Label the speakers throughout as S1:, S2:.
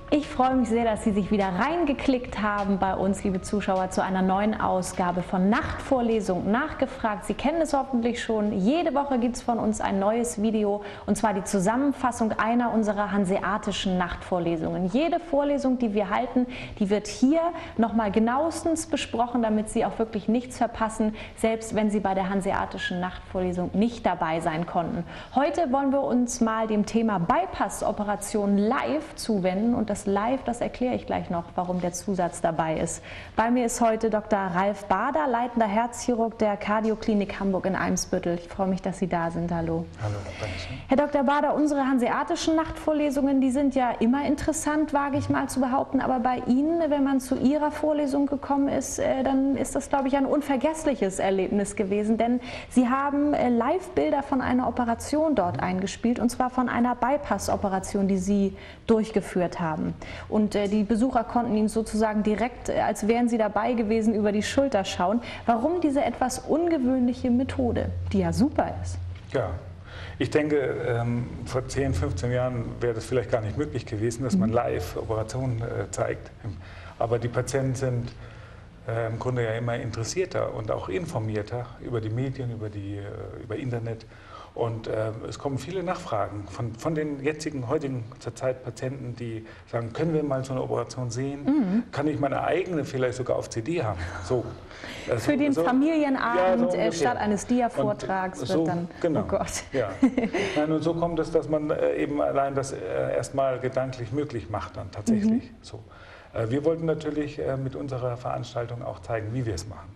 S1: Ich freue mich sehr, dass Sie sich wieder reingeklickt haben bei uns, liebe Zuschauer, zu einer neuen Ausgabe von Nachtvorlesung nachgefragt. Sie kennen es hoffentlich schon. Jede Woche gibt es von uns ein neues Video, und zwar die Zusammenfassung einer unserer hanseatischen Nachtvorlesungen. Jede Vorlesung, die wir halten, die wird hier nochmal genauestens besprochen, damit Sie auch wirklich nichts verpassen, selbst wenn Sie bei der hanseatischen Nachtvorlesung nicht dabei sein konnten. Heute wollen wir uns mal dem Thema Bypass-Operation live zuwenden, und das Live, das erkläre ich gleich noch, warum der Zusatz dabei ist. Bei mir ist heute Dr. Ralf Bader, leitender Herzchirurg der Kardioklinik Hamburg in Eimsbüttel. Ich freue mich, dass Sie da sind. Hallo.
S2: Hallo, danke schön.
S1: Herr Dr. Bader, unsere hanseatischen Nachtvorlesungen, die sind ja immer interessant, wage ich mal zu behaupten. Aber bei Ihnen, wenn man zu Ihrer Vorlesung gekommen ist, dann ist das, glaube ich, ein unvergessliches Erlebnis gewesen. Denn Sie haben Live-Bilder von einer Operation dort eingespielt, und zwar von einer Bypass-Operation, die Sie durchgeführt haben. Und die Besucher konnten Ihnen sozusagen direkt, als wären Sie dabei gewesen, über die Schulter schauen. Warum diese etwas ungewöhnliche Methode, die ja super ist?
S2: Ja, ich denke, vor 10, 15 Jahren wäre das vielleicht gar nicht möglich gewesen, dass man live Operationen zeigt. Aber die Patienten sind im Grunde ja immer interessierter und auch informierter über die Medien, über Internet. Und es kommen viele Nachfragen von den heutigen zurzeit Patienten, die sagen, können wir mal so eine Operation sehen? Kann ich meine eigene vielleicht sogar auf CD haben? So.
S1: Für den Familienabend
S2: ja, so
S1: statt eines Dia-Vortrags
S2: so,
S1: wird dann,
S2: genau,
S1: oh Gott.
S2: Ja. Nein, und so kommt es, dass man eben allein das erstmal gedanklich möglich macht dann tatsächlich. So. Wir wollten natürlich mit unserer Veranstaltung auch zeigen, wie wir es machen,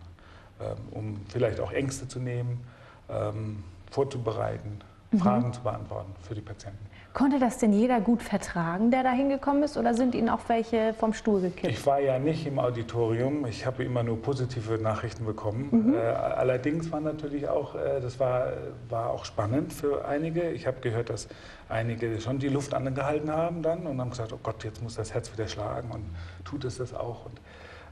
S2: um vielleicht auch Ängste zu nehmen, vorzubereiten, Fragen zu beantworten für die Patienten.
S1: Konnte das denn jeder gut vertragen, der da hingekommen ist, oder sind Ihnen auch welche vom Stuhl gekippt?
S2: Ich war ja nicht im Auditorium, ich habe immer nur positive Nachrichten bekommen. Allerdings war natürlich auch, das war auch spannend für einige. Ich habe gehört, dass einige schon die Luft angehalten haben dann und haben gesagt, oh Gott, jetzt muss das Herz wieder schlagen, und tut es das auch. Und,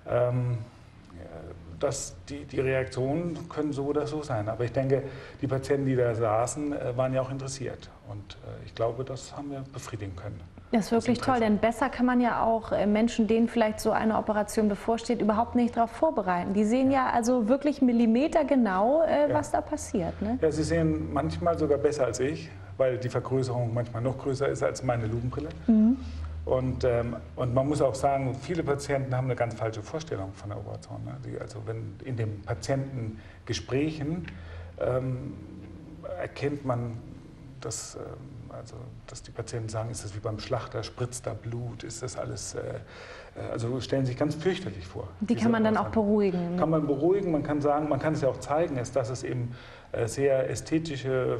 S2: die Reaktionen können so oder so sein. Aber ich denke, die Patienten, die da saßen, waren ja auch interessiert. Und ich glaube, das haben wir befriedigen können.
S1: Das ist wirklich toll, denn besser kann man ja auch Menschen, denen vielleicht so eine Operation bevorsteht, überhaupt nicht darauf vorbereiten. Die sehen ja also wirklich millimetergenau, was da passiert. Ne?
S2: Ja, sie sehen manchmal sogar besser als ich, weil die Vergrößerung manchmal noch größer ist als meine Lupenbrille. Und man muss auch sagen, viele Patienten haben eine ganz falsche Vorstellung von der Operation. Ne? Also wenn in den Patientengesprächen erkennt man, dass die Patienten sagen, ist das wie beim Schlachter, spritzt da Blut, ist das alles, also stellen sich ganz fürchterlich vor.
S1: Die kann man dann auch beruhigen.
S2: Kann man beruhigen, man kann sagen, man kann es ja auch zeigen, dass es eben eine sehr ästhetische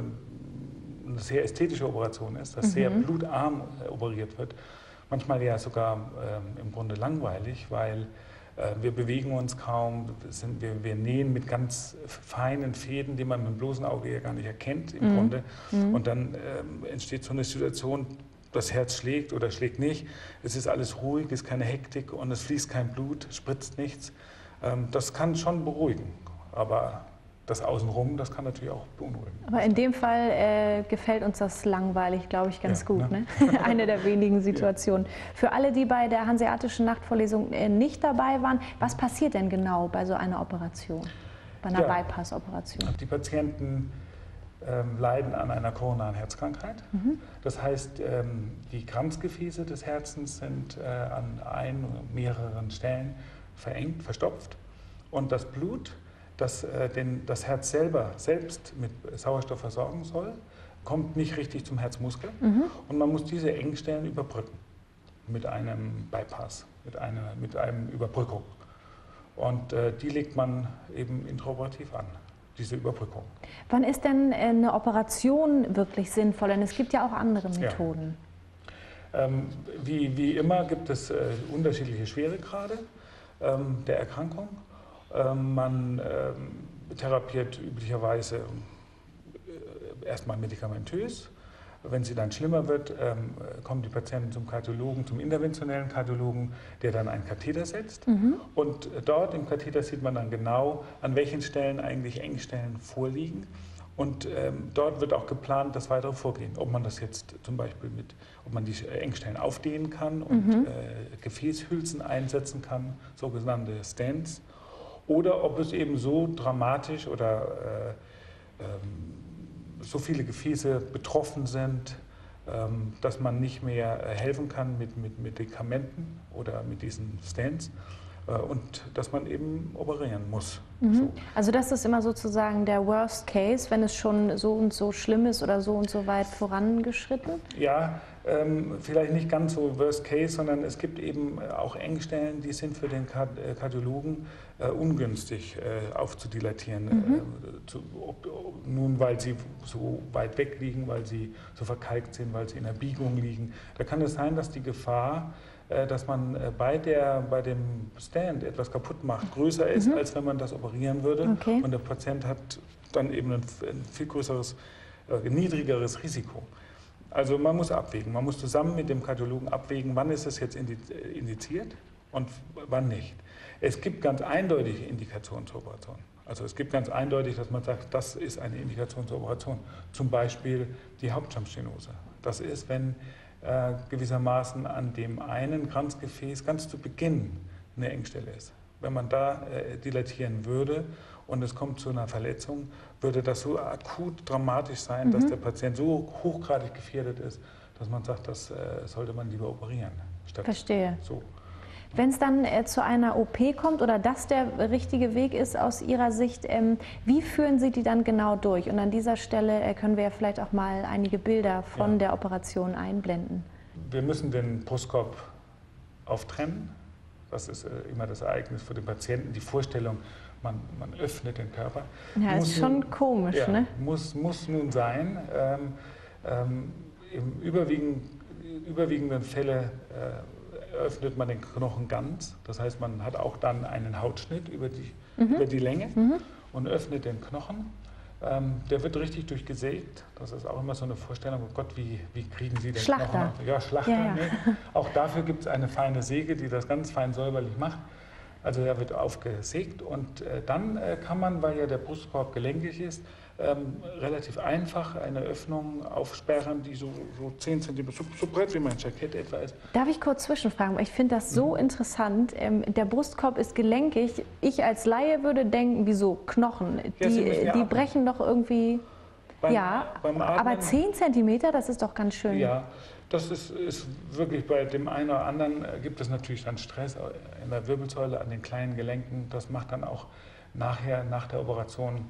S2: Operation ist, dass sehr blutarm operiert wird. Manchmal ja sogar im Grunde langweilig, weil wir bewegen uns kaum, wir nähen mit ganz feinen Fäden, die man mit dem bloßen Auge ja gar nicht erkennt im Grunde. Und dann entsteht so eine Situation, das Herz schlägt oder schlägt nicht, es ist alles ruhig, es ist keine Hektik und es fließt kein Blut, spritzt nichts. Das kann schon beruhigen, aber das Außenrum, das kann natürlich auch beunruhigen. Aber
S1: in dem Fall gefällt uns das langweilig, glaube ich, ganz gut. Ne? Eine der wenigen Situationen. Ja. Für alle, die bei der hanseatischen Nachtvorlesung nicht dabei waren, was passiert denn genau bei so einer Operation, bei einer Bypass-Operation?
S2: Die Patienten leiden an einer koronaren Herzkrankheit. Das heißt, die Kranzgefäße des Herzens sind an ein oder mehreren Stellen verengt, verstopft, und das Blut, das das Herz selbst mit Sauerstoff versorgen soll, kommt nicht richtig zum Herzmuskel. Und man muss diese Engstellen überbrücken mit einem Bypass, mit einem Überbrückung. Und die legt man eben intraoperativ an, diese Überbrückung.
S1: Wann ist denn eine Operation wirklich sinnvoll? Denn es gibt ja auch andere Methoden.
S2: Ja. Wie immer gibt es unterschiedliche Schweregrade der Erkrankung. Man therapiert üblicherweise erstmal medikamentös. Wenn sie dann schlimmer wird, kommen die Patienten zum Kardiologen, zum interventionellen Kardiologen, der dann einen Katheter setzt. Und dort im Katheter sieht man dann genau, an welchen Stellen eigentlich Engstellen vorliegen. Und dort wird auch geplant, das weitere Vorgehen. Ob man das jetzt zum Beispiel ob man die Engstellen aufdehnen kann und Gefäßhülsen einsetzen kann, sogenannte Stents, oder ob es eben so dramatisch oder so viele Gefäße betroffen sind, dass man nicht mehr helfen kann mit Medikamenten oder mit diesen Stents. Und dass man eben operieren muss. So.
S1: Also das ist immer sozusagen der Worst Case, wenn es schon so und so schlimm ist oder so und so weit vorangeschritten?
S2: Ja, vielleicht nicht ganz so Worst Case, sondern es gibt eben auch Engstellen, die sind für den Kardiologen ungünstig aufzudilatieren. Nun, weil sie so weit weg liegen, weil sie so verkalkt sind, weil sie in der Biegung liegen. Da kann es sein, dass die Gefahr, dass man bei dem Stand etwas kaputt macht, größer ist, als wenn man das operieren würde.
S1: Okay.
S2: Und der Patient hat dann eben ein viel größeres, niedrigeres Risiko. Also man muss abwägen. Man muss zusammen mit dem Kardiologen abwägen, wann ist es jetzt indiziert und wann nicht. Es gibt ganz eindeutige Indikationen zur Operation. Also es gibt ganz eindeutig, dass man sagt, das ist eine Indikation zur Operation. Zum Beispiel die Hauptstammstenose. Das ist, wenn gewissermaßen an dem einen Kranzgefäß ganz zu Beginn eine Engstelle ist. Wenn man da dilatieren würde und es kommt zu einer Verletzung, würde das so akut dramatisch sein, dass der Patient so hochgradig gefährdet ist, dass man sagt, das sollte man lieber operieren.
S1: Verstehe.
S2: So.
S1: Wenn es dann zu einer OP kommt oder das der richtige Weg ist aus Ihrer Sicht, wie führen Sie die dann genau durch? Und an dieser Stelle können wir ja vielleicht auch mal einige Bilder von der Operation einblenden.
S2: Wir müssen den Brustkorb auftrennen. Das ist immer das Ereignis für den Patienten. Die Vorstellung, man öffnet den Körper.
S1: Ja, ist schon komisch,
S2: ja,
S1: ne?
S2: Muss nun sein. Im überwiegenden Fälle öffnet man den Knochen ganz. Das heißt, man hat auch dann einen Hautschnitt über die Länge und öffnet den Knochen. Der wird richtig durchgesägt. Das ist auch immer so eine Vorstellung, oh Gott, wie kriegen Sie den
S1: Schlachter.
S2: Knochen? Ja, Schlachter.
S1: Ja, ja.
S2: Nee. Auch dafür gibt es eine feine Säge, die das ganz fein säuberlich macht. Also der wird aufgesägt und dann kann man, weil ja der Brustkorb gelenkig ist, relativ einfach eine Öffnung aufsperren, die so 10 cm, so breit wie mein Jackett etwa ist.
S1: Darf ich kurz zwischenfragen? Ich finde das so interessant. Der Brustkorb ist gelenkig. Ich als Laie würde denken, wieso Knochen? Die brechen doch irgendwie. Beim Atmen, aber 10 cm, das ist doch ganz schön.
S2: Ja, das ist wirklich bei dem einen oder anderen gibt es natürlich dann Stress in der Wirbelsäule, an den kleinen Gelenken. Das macht dann auch nachher, nach der Operation,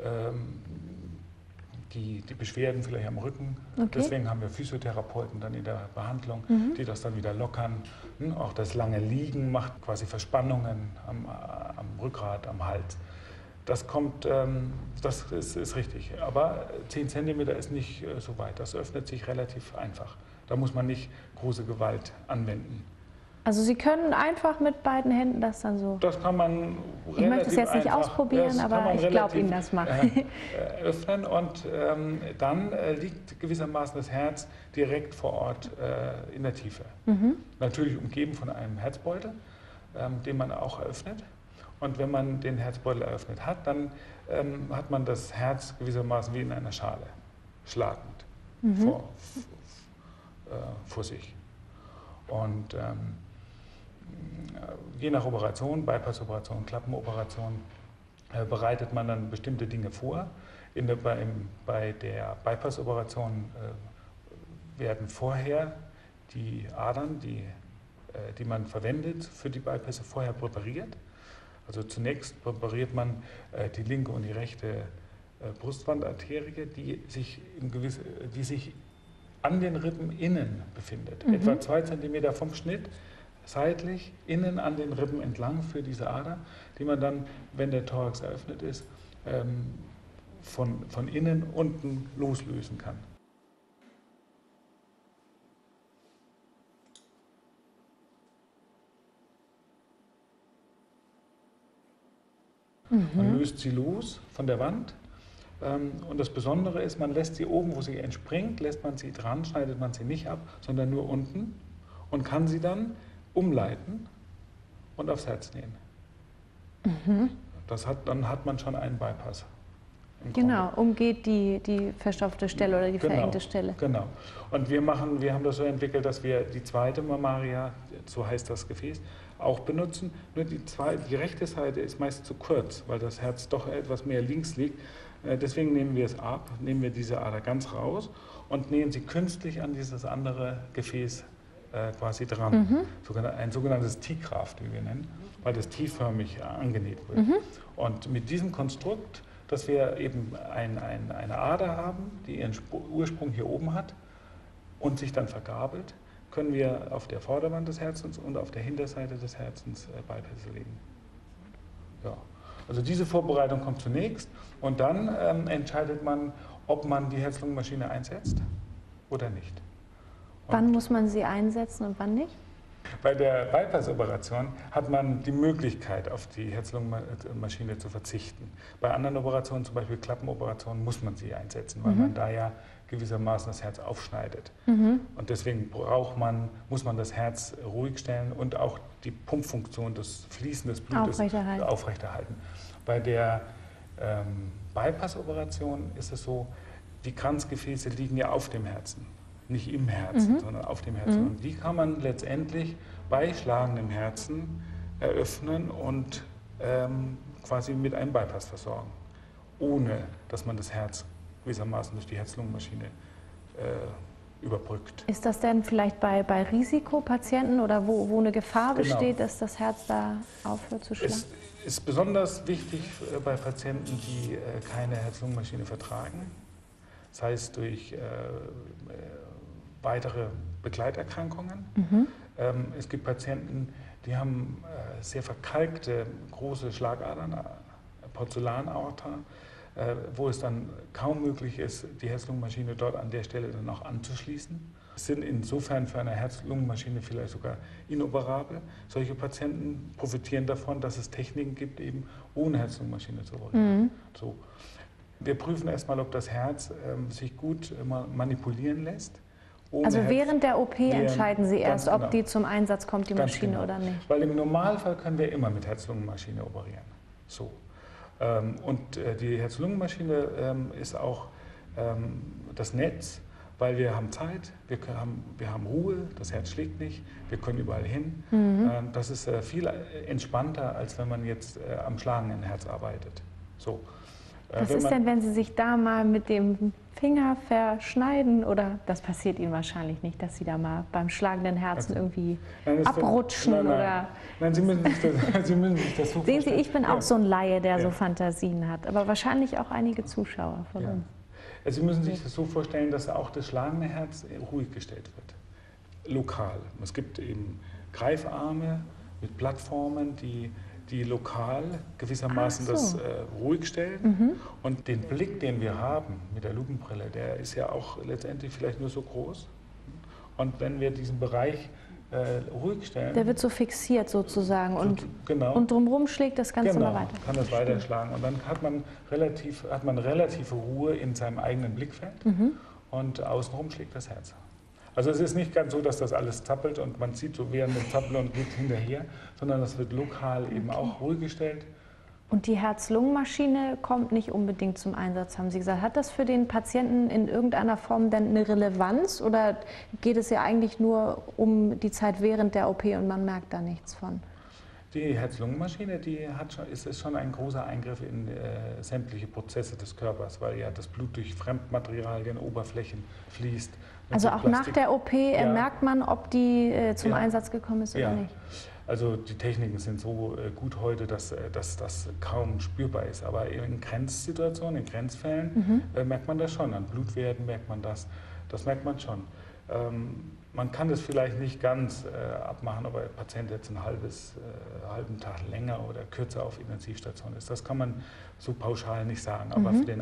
S2: die Beschwerden vielleicht am Rücken. Okay. Deswegen haben wir Physiotherapeuten dann in der Behandlung, die das dann wieder lockern. Auch das lange Liegen macht quasi Verspannungen am Rückgrat, am Hals. Das kommt, das ist richtig. Aber 10 cm ist nicht so weit. Das öffnet sich relativ einfach. Da muss man nicht große Gewalt anwenden.
S1: Also Sie können einfach mit beiden Händen das dann so.
S2: Das kann man relativ
S1: Ich möchte es jetzt nicht ausprobieren, aber ich glaube Ihnen das mal.
S2: Öffnen und dann liegt gewissermaßen das Herz direkt vor Ort in der Tiefe. Natürlich umgeben von einem Herzbeutel, den man auch eröffnet. Und wenn man den Herzbeutel eröffnet hat, dann hat man das Herz gewissermaßen wie in einer Schale, schlagend vor sich. Und je nach Operation, Bypass-Operation, Klappenoperation, bereitet man dann bestimmte Dinge vor. Bei der Bypass-Operation werden vorher die Adern, die man verwendet für die Bypässe, vorher präpariert. Also zunächst präpariert man die linke und die rechte Brustwandarterie, die sich an den Rippen innen befindet. Etwa 2 cm vom Schnitt, seitlich, innen an den Rippen entlang für diese Ader, die man dann, wenn der Thorax eröffnet ist, von innen unten loslösen kann. Man löst sie los von der Wand. Und das Besondere ist, man lässt sie oben, wo sie entspringt, lässt man sie dran, schneidet man sie nicht ab, sondern nur unten und kann sie dann umleiten und aufs Herz nähen. Dann hat man schon einen Bypass
S1: Genau, umgeht die verstopfte Stelle oder die verengte Stelle.
S2: Genau. Und wir haben das so entwickelt, dass wir die zweite Mammaria, so heißt das Gefäß, auch benutzen. Nur die rechte Seite ist meist zu kurz, weil das Herz doch etwas mehr links liegt. Deswegen nehmen wir es ab, nehmen wir diese Ader ganz raus und nähen sie künstlich an dieses andere Gefäß quasi dran. Ein sogenanntes T-Graft, wie wir nennen, weil das T-förmig angenäht wird. Und mit diesem Konstrukt, dass wir eben eine Ader haben, die ihren Ursprung hier oben hat und sich dann vergabelt, können wir auf der Vorderwand des Herzens und auf der Hinterseite des Herzens Bypässe legen. Ja. Also diese Vorbereitung kommt zunächst und dann entscheidet man, ob man die Herz-Lungen-Maschine einsetzt oder nicht. Und
S1: wann muss man sie einsetzen und wann nicht?
S2: Bei der Bypass-Operation hat man die Möglichkeit, auf die Herz-Lungen-Maschine zu verzichten. Bei anderen Operationen, zum Beispiel Klappenoperationen, muss man sie einsetzen, weil man da ja gewissermaßen das Herz aufschneidet. Und deswegen muss man das Herz ruhig stellen und auch die Pumpfunktion, das Fließen des Blutes aufrechterhalten. Bei der Bypass-Operation ist es so, die Kranzgefäße liegen ja auf dem Herzen. Nicht im Herzen, sondern auf dem Herzen. Und die kann man letztendlich bei schlagendem Herzen eröffnen und quasi mit einem Bypass versorgen, ohne dass man das Herz gewissermaßen durch die Herz-Lungen-Maschine überbrückt.
S1: Ist das denn vielleicht bei Risikopatienten oder wo eine Gefahr besteht, dass das Herz da aufhört zu schlagen?
S2: Es ist besonders wichtig bei Patienten, die keine Herz-Lungen-Maschine vertragen, sei es durch weitere Begleiterkrankungen. Es gibt Patienten, die haben sehr verkalkte große Schlagadern, Porzellanaorta, wo es dann kaum möglich ist, die Herz-Lungen-Maschine dort an der Stelle dann auch anzuschließen. Es sind insofern für eine Herz-Lungen-Maschine vielleicht sogar inoperabel. Solche Patienten profitieren davon, dass es Techniken gibt, eben ohne Herz-Lungen-Maschine zu operieren. So. Wir prüfen erstmal, ob das Herz sich gut manipulieren lässt.
S1: Also während der OP entscheiden Sie erst, ob die zum Einsatz kommt, die Maschine, oder nicht?
S2: Weil im Normalfall können wir immer mit Herz-Lungen-Maschine operieren. So. Und die Herz-Lungen-Maschine ist auch das Netz, weil wir haben Zeit, wir haben Ruhe, das Herz schlägt nicht, wir können überall hin. Das ist viel entspannter, als wenn man jetzt am schlagenden Herz arbeitet. So.
S1: Was ist denn, wenn Sie sich da mal mit dem Finger verschneiden? Oder das passiert Ihnen wahrscheinlich nicht, dass Sie da mal beim schlagenden Herzen irgendwie abrutschen?
S2: Nein, Sie müssen sich das so vorstellen.
S1: Sehen Sie, ich bin auch so ein Laie, der so Fantasien hat, aber wahrscheinlich auch einige Zuschauer von uns.
S2: Also Sie müssen sich das so vorstellen, dass auch das schlagende Herz ruhig gestellt wird, lokal. Es gibt eben Greifarme mit Plattformen, die lokal gewissermaßen das ruhig stellen. Und den Blick, den wir haben mit der Lupenbrille, der ist ja auch letztendlich vielleicht nur so groß. Und wenn wir diesen Bereich ruhig stellen...
S1: Der wird so fixiert sozusagen und drumherum schlägt das Ganze mal weiter.
S2: Kann das weiterschlagen. Und dann hat man relative Ruhe in seinem eigenen Blickfeld und außenrum schlägt das Herz. Also es ist nicht ganz so, dass das alles zappelt und man zieht so während dem Zappeln und geht hinterher, sondern das wird lokal eben auch ruhig gestellt.
S1: Und die Herz-Lungen-Maschine kommt nicht unbedingt zum Einsatz, haben Sie gesagt. Hat das für den Patienten in irgendeiner Form denn eine Relevanz oder geht es ja eigentlich nur um die Zeit während der OP und man merkt da nichts von?
S2: Die Herz-Lungen-Maschine, ist schon ein großer Eingriff in sämtliche Prozesse des Körpers, weil ja das Blut durch Fremdmaterialien, Oberflächen fließt.
S1: Also auch nach der OP merkt man, ob die zum Einsatz gekommen ist oder nicht?
S2: Also die Techniken sind so gut heute, dass das kaum spürbar ist. Aber in Grenzsituationen, in Grenzfällen merkt man das schon. An Blutwerten merkt man das. Das merkt man schon. Man kann das vielleicht nicht ganz abmachen, ob ein Patient jetzt einen halben Tag länger oder kürzer auf Intensivstation ist. Das kann man so pauschal nicht sagen. Aber für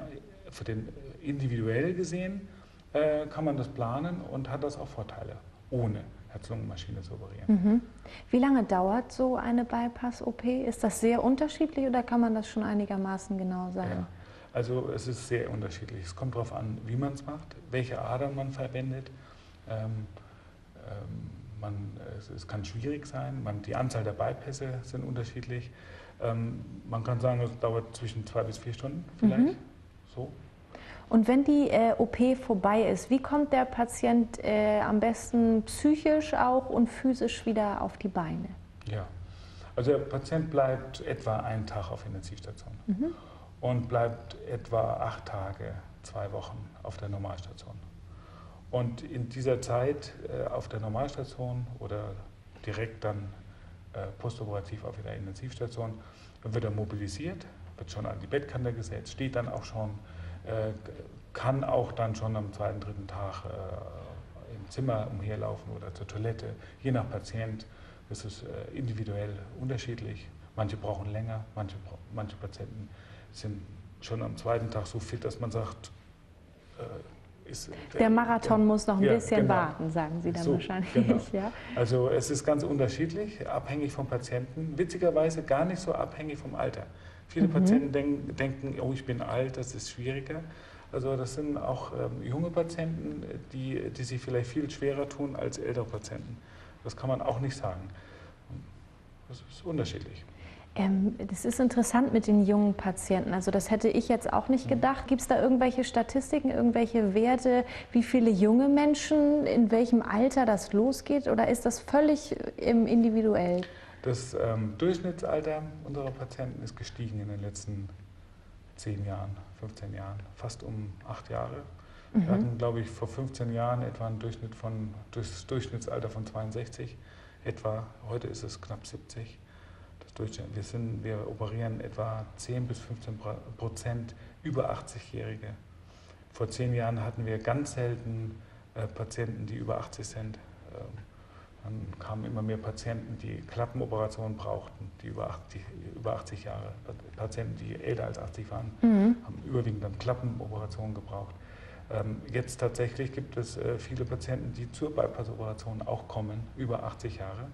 S2: den individuell gesehen kann man das planen und hat das auch Vorteile, ohne Herz-Lungen-Maschine zu operieren.
S1: Wie lange dauert so eine Bypass-OP? Ist das sehr unterschiedlich oder kann man das schon einigermaßen genau sagen?
S2: Ja. Also es ist sehr unterschiedlich. Es kommt darauf an, wie man es macht, welche Adern man verwendet. es kann schwierig sein, die Anzahl der Bypässe sind unterschiedlich. Man kann sagen, es dauert zwischen 2 bis 4 Stunden vielleicht. So.
S1: Und wenn die OP vorbei ist, wie kommt der Patient am besten psychisch auch und physisch wieder auf die Beine?
S2: Ja, also der Patient bleibt etwa einen Tag auf Intensivstation und bleibt etwa 8 Tage, 2 Wochen auf der Normalstation. Und in dieser Zeit auf der Normalstation oder direkt dann postoperativ auf der Intensivstation wird er mobilisiert, wird schon an die Bettkante gesetzt, steht dann auch schon, kann auch dann schon am 2., 3. Tag im Zimmer umherlaufen oder zur Toilette, je nach Patient. Das ist individuell unterschiedlich. Manche brauchen länger, manche Patienten sind schon am 2. Tag so fit, dass man sagt,
S1: der Marathon muss noch ein bisschen warten, sagen Sie dann so, wahrscheinlich.
S2: Genau.
S1: Ja.
S2: Also es ist ganz unterschiedlich, abhängig vom Patienten. Witzigerweise gar nicht so abhängig vom Alter. Viele Patienten denken, oh, ich bin alt, das ist schwieriger. Also das sind auch junge Patienten, die sich vielleicht viel schwerer tun als ältere Patienten. Das kann man auch nicht sagen. Das ist unterschiedlich.
S1: Das ist interessant mit den jungen Patienten. Also das hätte ich jetzt auch nicht gedacht. Gibt es da irgendwelche Statistiken, irgendwelche Werte, wie viele junge Menschen, in welchem Alter das losgeht? Oder ist das völlig individuell?
S2: Das Durchschnittsalter unserer Patienten ist gestiegen in den letzten 10 Jahren, 15 Jahren, fast um 8 Jahre. Wir hatten, glaube ich, vor 15 Jahren etwa ein Durchschnittsalter von 62 etwa. Heute ist es knapp 70. Wir operieren etwa 10 bis 15% über 80-Jährige. Vor 10 Jahren hatten wir ganz selten Patienten, die über 80 sind. Dann kamen immer mehr Patienten, die Klappenoperationen brauchten, die über 80 Jahre. Patienten, die älter als 80 waren, haben überwiegend dann Klappenoperationen gebraucht. Jetzt tatsächlich gibt es viele Patienten, die zur Bypassoperation auch kommen, über 80 Jahre.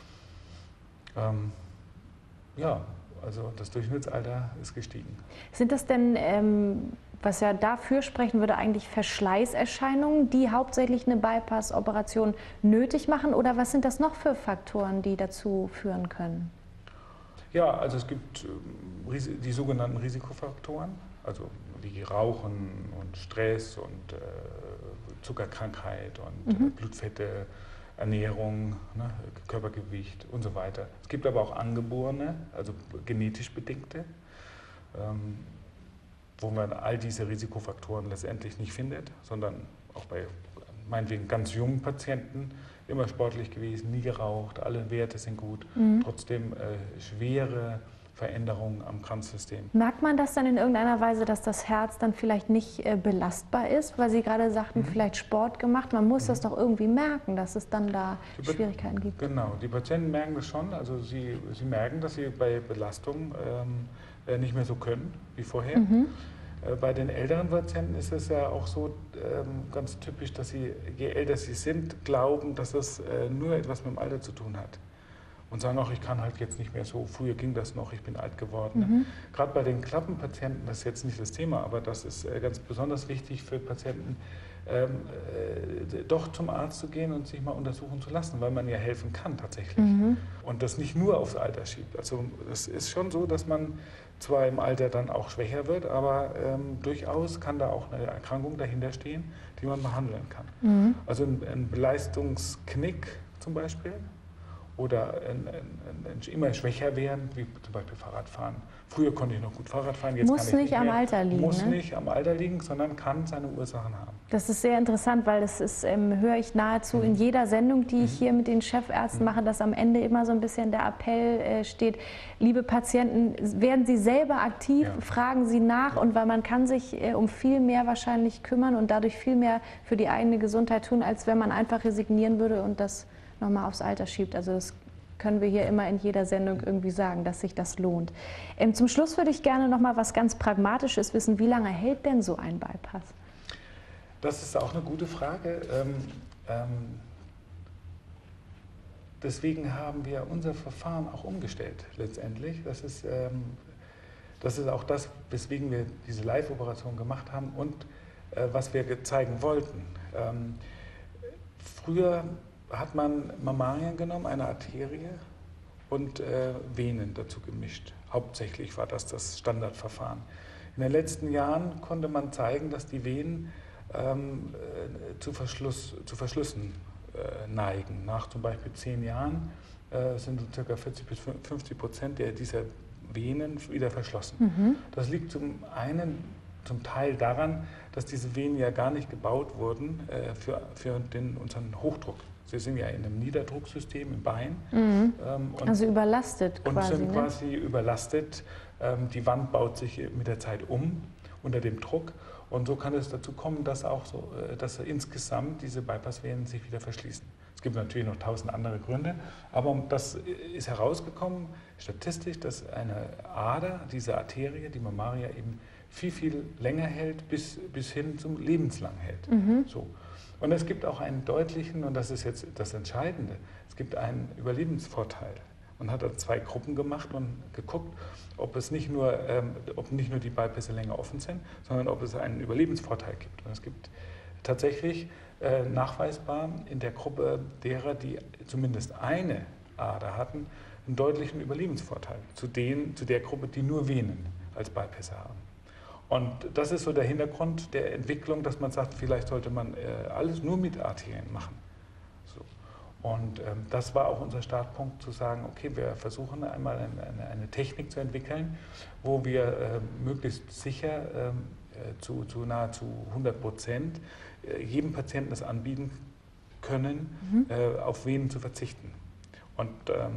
S2: Ja, also das Durchschnittsalter ist gestiegen.
S1: Sind das denn, was ja dafür sprechen würde, eigentlich Verschleißerscheinungen, die hauptsächlich eine Bypass-Operation nötig machen? Oder was sind das noch für Faktoren, die dazu führen können?
S2: Ja, also es gibt die sogenannten Risikofaktoren, also wie Rauchen und Stress und Zuckerkrankheit und Blutfette, Ernährung, ne, Körpergewicht und so weiter. Es gibt aber auch angeborene, also genetisch bedingte, wo man all diese Risikofaktoren letztendlich nicht findet, sondern auch bei meinetwegen ganz jungen Patienten immer sportlich gewesen, nie geraucht, alle Werte sind gut, trotzdem schwere Veränderungen am Kranzsystem.
S1: Merkt man das dann in irgendeiner Weise, dass das Herz dann vielleicht nicht belastbar ist, weil Sie gerade sagten, vielleicht Sport gemacht? Man muss das doch irgendwie merken, dass es dann da Schwierigkeiten gibt.
S2: Genau, die Patienten merken das schon. Also sie merken, dass sie bei Belastung nicht mehr so können wie vorher. Bei den älteren Patienten ist es ja auch so ganz typisch, dass sie, je älter sie sind, glauben, dass das nur etwas mit dem Alter zu tun hat. Und sagen auch, ich kann halt jetzt nicht mehr so, früher ging das noch, ich bin alt geworden. Gerade bei den Klappenpatienten, das ist jetzt nicht das Thema, aber das ist ganz besonders wichtig für Patienten, doch zum Arzt zu gehen und sich mal untersuchen zu lassen, weil man ja helfen kann tatsächlich. Und das nicht nur aufs Alter schiebt. Also es ist schon so, dass man zwar im Alter dann auch schwächer wird, aber durchaus kann da auch eine Erkrankung dahinter stehen, die man behandeln kann. Also ein Leistungsknick zum Beispiel, oder immer schwächer werden, wie zum Beispiel Fahrradfahren. Früher konnte ich noch gut Fahrrad fahren, jetzt kann ich nicht mehr.
S1: Muss nicht am Alter liegen.
S2: Muss nicht am Alter liegen, sondern kann seine Ursachen haben.
S1: Das ist sehr interessant, weil das ist, höre ich nahezu in jeder Sendung, die ich hier mit den Chefärzten mache, dass am Ende immer so ein bisschen der Appell steht, liebe Patienten, werden Sie selber aktiv, fragen Sie nach, und weil man kann sich um viel mehr wahrscheinlich kümmern und dadurch viel mehr für die eigene Gesundheit tun, als wenn man einfach resignieren würde und das nochmal aufs Alter schiebt. Also das können wir hier immer in jeder Sendung irgendwie sagen, dass sich das lohnt. Zum Schluss würde ich gerne noch mal was ganz Pragmatisches wissen. Wie lange hält denn so ein Bypass?
S2: Das ist auch eine gute Frage. Deswegen haben wir unser Verfahren auch umgestellt letztendlich. Das ist auch das, weswegen wir diese Live-Operation gemacht haben und was wir zeigen wollten. Früher hat man Mammarien genommen, eine Arterie, und Venen dazu gemischt. Hauptsächlich war das Standardverfahren. In den letzten Jahren konnte man zeigen, dass die Venen zu Verschlüssen neigen. Nach zum Beispiel 10 Jahren sind so ca. 40–50% dieser Venen wieder verschlossen. Das liegt zum Teil daran, dass diese Venen ja gar nicht gebaut wurden für unseren Hochdruck. Sie sind ja in einem Niederdrucksystem im Bein.
S1: Also überlastet quasi.
S2: Und sind quasi überlastet. Die Wand baut sich mit der Zeit um unter dem Druck. Und so kann es dazu kommen, dass insgesamt diese Bypassvenen sich wieder verschließen. Es gibt natürlich noch 1000 andere Gründe, aber das ist herausgekommen, statistisch, dass eine Ader, diese Arterie, die Mammaria, eben viel länger hält, bis hin zum lebenslang hält. So. Und es gibt auch einen deutlichen, und das ist jetzt das Entscheidende, es gibt einen Überlebensvorteil. Man hat da 2 Gruppen gemacht und geguckt, ob nicht nur die Bypässe länger offen sind, sondern ob es einen Überlebensvorteil gibt. Und es gibt tatsächlich nachweisbar in der Gruppe derer, die zumindest eine Ader hatten, einen deutlichen Überlebensvorteil zu der Gruppe, die nur Venen als Bypässe haben. Und das ist so der Hintergrund der Entwicklung, dass man sagt, vielleicht sollte man alles nur mit Arterien machen. So. Und das war auch unser Startpunkt, zu sagen, okay, wir versuchen einmal eine Technik zu entwickeln, wo wir möglichst sicher zu nahezu 100% jedem Patienten das anbieten können, auf Venen zu verzichten. Und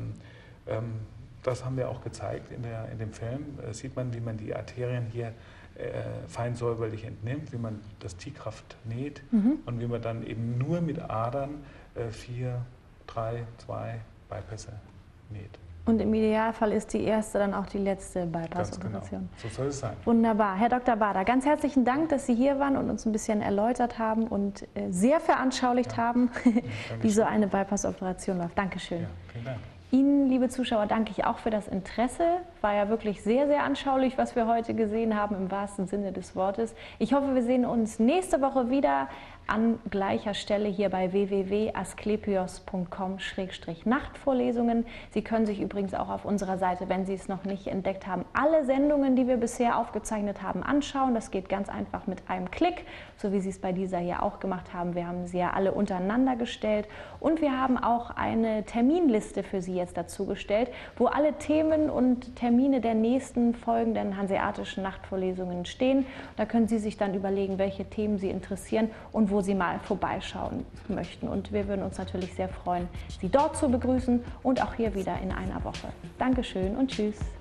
S2: das haben wir auch gezeigt in dem Film. Sieht man, wie man die Arterien hier fein säuberlich entnimmt, wie man das T-Kraft näht und wie man dann eben nur mit Adern 4, 3, 2 Bypässe näht.
S1: Und im Idealfall ist die erste dann auch die letzte Bypass-Operation.
S2: Genau. So soll es sein.
S1: Wunderbar. Herr Dr. Bader, ganz herzlichen Dank, dass Sie hier waren und uns ein bisschen erläutert haben und sehr veranschaulicht haben, wie so eine Bypass-Operation läuft. Dankeschön.
S2: Ja, vielen Dank.
S1: Ihnen, liebe Zuschauer, danke ich auch für das Interesse. War ja wirklich sehr, sehr anschaulich, was wir heute gesehen haben, im wahrsten Sinne des Wortes. Ich hoffe, wir sehen uns nächste Woche wieder an gleicher Stelle hier bei www.asklepios.com/Nachtvorlesungen. Sie können sich übrigens auch auf unserer Seite, wenn Sie es noch nicht entdeckt haben, alle Sendungen, die wir bisher aufgezeichnet haben, anschauen. Das geht ganz einfach mit einem Klick, so wie Sie es bei dieser hier auch gemacht haben. Wir haben sie ja alle untereinander gestellt und wir haben auch eine Terminliste für Sie jetzt dazu gestellt, wo alle Themen und Termine der nächsten folgenden hanseatischen Nachtvorlesungen stehen. Da können Sie sich dann überlegen, welche Themen Sie interessieren und wo Sie mal vorbeischauen möchten. Und wir würden uns natürlich sehr freuen, Sie dort zu begrüßen und auch hier wieder in einer Woche. Dankeschön und tschüss.